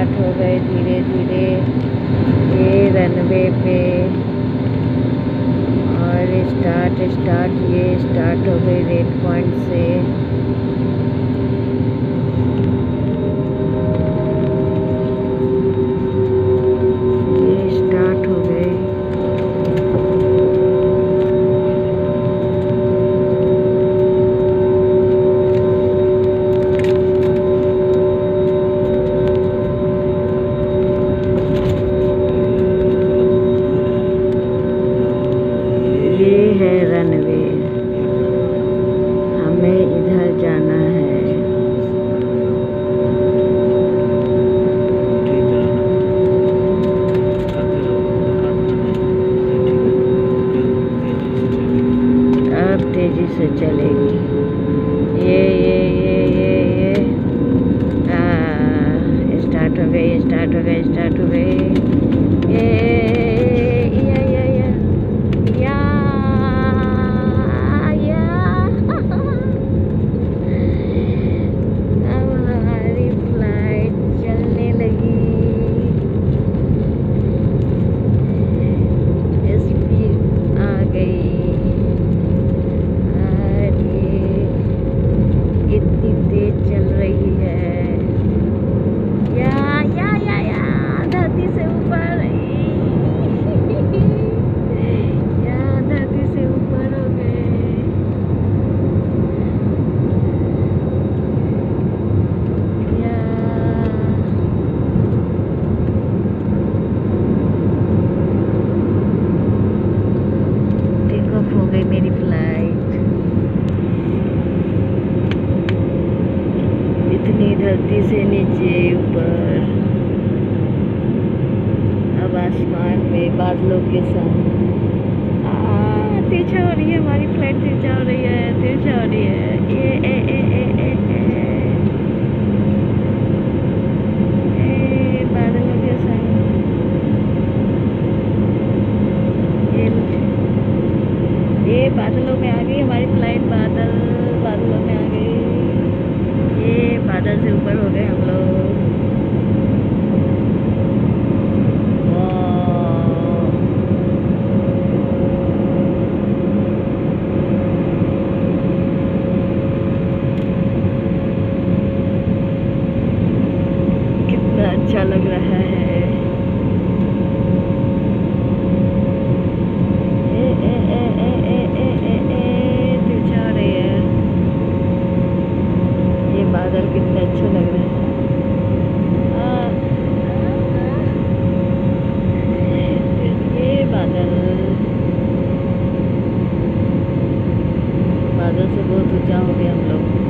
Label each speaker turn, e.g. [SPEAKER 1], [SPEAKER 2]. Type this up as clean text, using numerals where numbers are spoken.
[SPEAKER 1] Start हो गए धीरे धीरे ये रनवे पे। और ये स्टार्ट हो गई रेड पॉइंट से। ये स्टार्ट हो गए। ये है रनवे, हमें इधर जाना है। अब तेजी से चलेगी ये स्टार्ट हो गए अब हमारी फ्लाइट चलने लगी। स्पीड आ गई और ये कितनी तेज चल रही है। धरती से ऊपर धरती से ऊपर हो गए। टेक ऑफ हो गई मेरी फ्लाइट। इतनी धरती से नीचे ऊपर, अब आसमान में बादलों के संग। तिरछा हो रही है हमारी फ्लाइट, तिरछा हो रही है ये बादलों के संग। ये बादलों में आ गई हमारी फ्लाइट। बादलों में आ गई। ये बादल से ऊपर हो गए हम लोग। कितना अच्छा लग रहा है। तिरछा हो रही है। ये बादल कितने अच्छे लग रहे हैं। ये बादल से बहुत ऊंचा हो गए हम लोग।